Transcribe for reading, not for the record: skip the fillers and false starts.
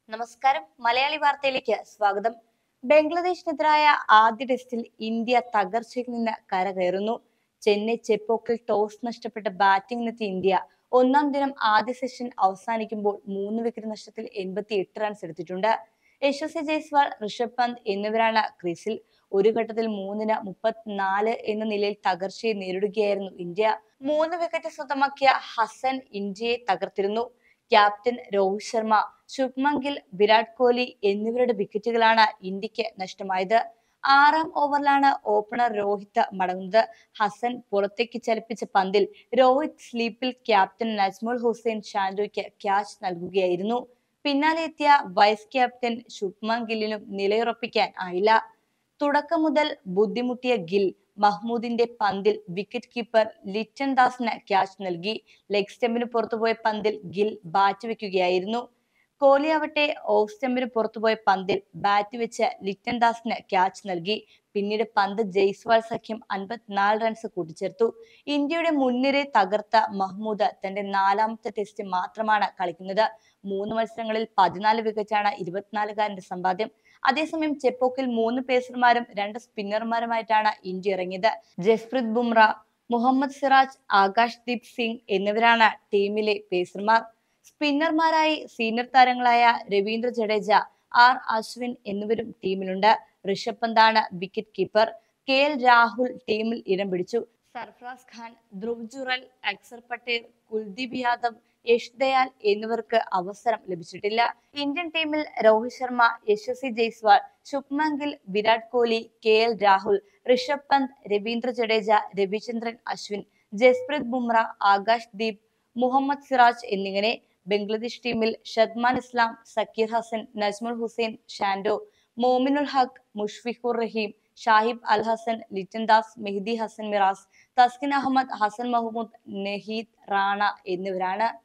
നമസ്കാരം. മലയാളി വാർത്തയിലേക്ക് സ്വാഗതം. ബംഗ്ലാദേശിനെതിരായ ആദ്യ ടെസ്റ്റിൽ ഇന്ത്യ തകർച്ചയിൽ നിന്ന് കരകയറുന്നു. ചെന്നൈ ചെപ്പോക്കിൽ ടോസ് നഷ്ടപ്പെട്ട് ബാറ്റിംഗിനെത്തിയ ഇന്ത്യ ഒന്നാം ദിനം ആദ്യ സെഷൻ അവസാനിക്കുമ്പോൾ 3 വിക്കറ്റ് നഷ്ടത്തിൽ 88 റൺസ് എടുത്തിട്ടുണ്ട്. യശസ്വി ജയ്സ്വാൾ, ഋഷഭ് പന്ത് എന്നിവരാണ് ക്രീസിൽ. ഒരു ഘട്ടത്തിൽ 3-34 എന്ന നിലയിൽ തകർച്ചയെ നേരിടുകയായിരുന്നു ഇന്ത്യ. 3 വിക്കറ്റ് സ്വന്തമാക്കിയ ഹസൻ ഇന്ത്യയെ തകർത്തിരുന്നു. ക്യാപ്റ്റൻ രോഹിത് ശർമ്മ, ശുഭ്മൻ ഗിൽ, വിരാട് കോഹ്ലി എന്നിവരുടെ വിക്കറ്റുകളാണ് ഇന്ത്യക്ക് നഷ്ടമായത്. 6-ാം ഓവറിലാണ് ഓപ്പണർ രോഹിത് മടങ്ങുന്നത്. ഹസൻ പുറത്തേക്ക് ചലിപ്പിച്ച പന്തിൽ രോഹിത് സ്ലീപ്പിൽ ക്യാപ്റ്റൻ നജ്മുൽ ഹുസൈൻ ഷാൻഡോയ്ക്ക് ക്യാച്ച് നൽകുകയായിരുന്നു. പിന്നാലെ എത്തിയ വൈസ് ക്യാപ്റ്റൻ ശുഭ്മൻ ഗില്ലിനും നിലയുറപ്പിക്കാൻ ആയില്ല. തുടക്കം മുതൽ ബുദ്ധിമുട്ടിയ ഗിൽ മഹ്മൂദിന്റെ പന്തിൽ വിക്കറ്റ് കീപ്പർ ലിറ്റൺ ദാസിന് ക്യാച്ച് നൽകി. ലെഗ് സ്റ്റമ്പിന് പുറത്തുപോയ പന്തിൽ ഗിൽ ബാറ്റ് വെക്കുകയായിരുന്നു. കോഹ്ലി ആവട്ടെ ഓഫ് സ്റ്റമ്പിന് പുറത്തുപോയ പന്തിൽ ബാറ്റ് വെച്ച് ലിറ്റൺ ദാസിന് ക്യാച്ച് നൽകി. പിന്നീട് പന്ത് ജയ്സ്വാൾ സഖ്യം 54 റൺസ് കൂട്ടിച്ചേർത്തു. ഇന്ത്യയുടെ മുൻനിര തകർത്ത മഹ്മൂദ് തന്റെ 4ാമത്തെ ടെസ്റ്റ് മാത്രമാണ് കളിക്കുന്നത്. 3 മത്സരങ്ങളിൽ 14 വിക്കറ്റാണ് 24-കാരന്റെ സമ്പാദ്യം. അതേസമയം ചെപ്പോക്കിൽ 3 പേസർമാരും 2 സ്പിന്നർമാരുമായിട്ടാണ് ഇന്ത്യ ഇറങ്ങിയത്. ജസ്പ്രീത് ബുംറ, മുഹമ്മദ് സിറാജ്, ആകാശ് ദീപ് സിംഗ് എന്നിവരാണ് ടീമിലെ പേസർമാർ. സ്പിന്നർമാരായി സീനിയർ താരങ്ങളായ രവീന്ദ്ര ജഡേജ, ആർ അശ്വിൻ എന്നിവരും ടീമിലുണ്ട്. ഋഷഭ് പന്താണ് വിക്കറ്റ് കീപ്പർ. KL രാഹുൽ ടീമിൽ ഇടം പിടിച്ചു. സർഫറാസ് ഖാൻ, ധ്രുവ് ജുറൽ, അക്സർ പട്ടേൽ, കുൽദീപ് യാദവ്, യഷ് ദയാൽ എന്നിവർക്ക് അവസരം ലഭിച്ചിട്ടില്ല. ഇന്ത്യൻ ടീമിൽ രോഹിത് ശർമ്മ, യശസ്വി ജയ്സ്വാൾ, ശുഭ്മൻ ഗിൽ, വിരാട് കോഹ്ലി, KL രാഹുൽ, ഋഷഭ് പന്ത്, രവീന്ദ്ര ജഡേജ, രവിചന്ദ്രൻ അശ്വിൻ, ജസ്പ്രീത് ബുംറ, ആകാശ് ദീപ്, മുഹമ്മദ് സിറാജ് എന്നിങ്ങനെ. ബംഗ്ലാദേശ് ടീമിൽ ഷദ്മാൻ ഇസ്ലാം, സക്കീർ ഹസൻ, നജ്മുൽ ഹുസൈൻ ഷാൻഡോ, മോമിനുൽ ഹഖ്, മുഷ്ഫിഖുർ റഹീം, ഷാഹിബ് അൽ ഹസൻ, ലിറ്റൺ ദാസ്, മെഹ്ദി ഹസൻ മിറാസ്, തസ്കിൻ അഹമ്മദ്, ഹസൻ മഹ്മൂദ്, നഹീദ് റാണ എന്നിവരാണ്.